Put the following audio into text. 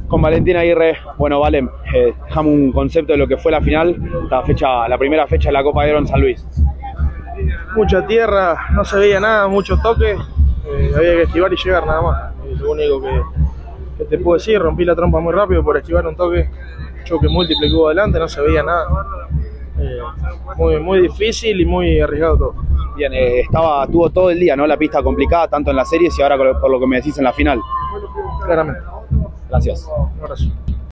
Con Valentín Aguirre. Bueno, Valen, dejamos un concepto de lo que fue la final, la primera fecha de la Copa de Oro en San Luis. Mucha tierra, no se veía nada, muchos toques, había que esquivar y llegar nada más. Lo único que te puedo decir, rompí la trompa muy rápido por esquivar un toque, choque múltiple que hubo adelante, no se veía nada. Muy difícil y muy arriesgado todo. Bien, tuvo todo el día, ¿no? La pista complicada, tanto en las series y ahora por lo que me decís en la final. Claramente. Gracias. Un abrazo.